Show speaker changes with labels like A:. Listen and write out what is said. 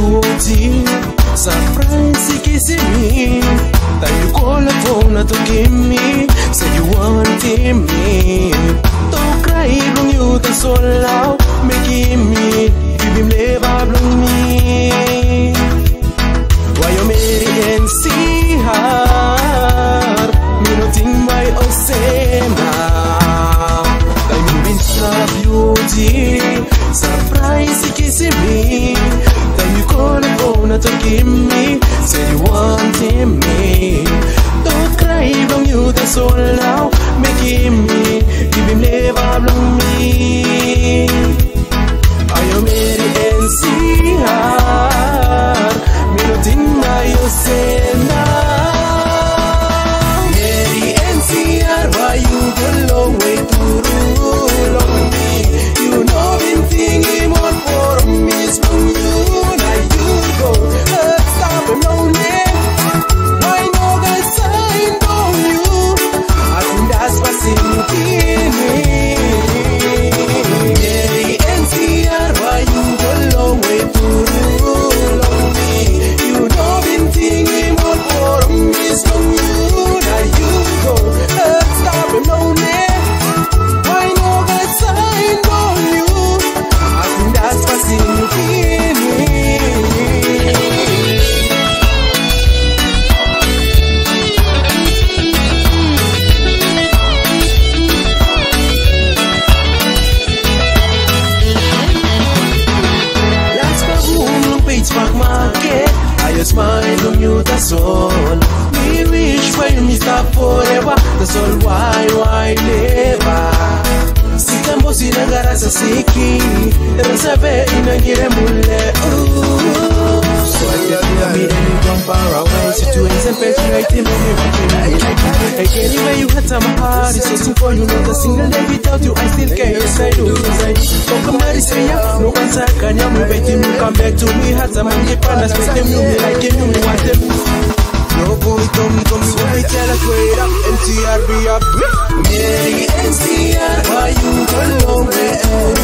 A: beauty. Surprise, kissing me. That you call the phone to give me. Say you wanted me. Don't cry from you, that's all loud. Making me, give him never blow me. Why you marry and see her? Me nothing by Osena. That you been beauty. Surprise, kissing me. Then you call the phone to give me. Say you wanted me. Don't cry from you, that's all now. Making me, give him never blow me. Are you marry and see her? Me nothing by you say now. Marry and see her, why you go long way to rule on me? You know been thinking more for me from you. Now you go, stop and lonely. Why no guys signed on you? I think that's what's in me. Marry and see her, why you go long way to rule on me? You know been thinking more for me from you. Now you go, stop and lonely. Why no guys signed on you? I think that's what's in me. Market, I smile on you, that's all. We wish for you, Mr. Forever. That's all why never. Sikambo sinagara sa siki, resabe inagire mule. So I tell you, I mean, you come far away. Situation penetrating me, I can't even you had some heart. It's so for you, not a single day without you. I still care, yes I do. So come on, say ya, no one can you move it, you come back to me. Had some money, partners, make them know me like you want them. No boy, come, why tell us wait up, MTR be up. Marry NCR, why you go long way?